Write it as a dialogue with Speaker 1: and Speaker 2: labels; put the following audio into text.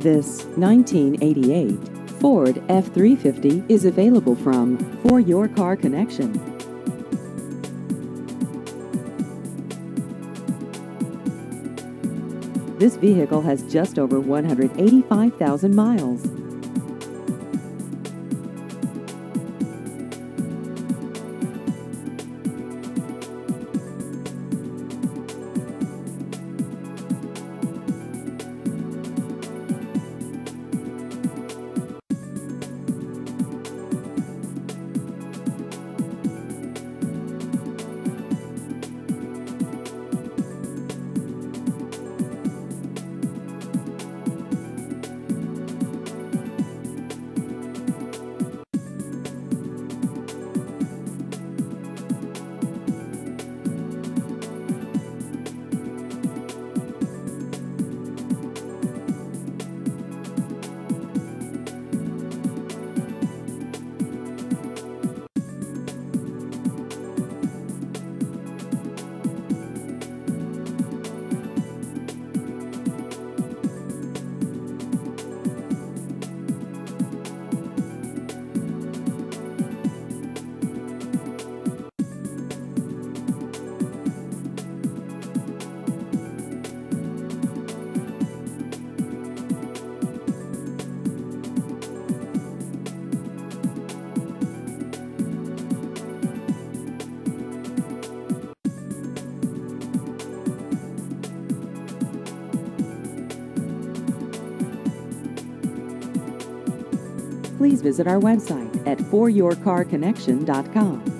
Speaker 1: This 1988 Ford F-350 is available from For Your Car Connection. This vehicle has just over 185,000 miles. Please visit our website at foryourcarconnection.com.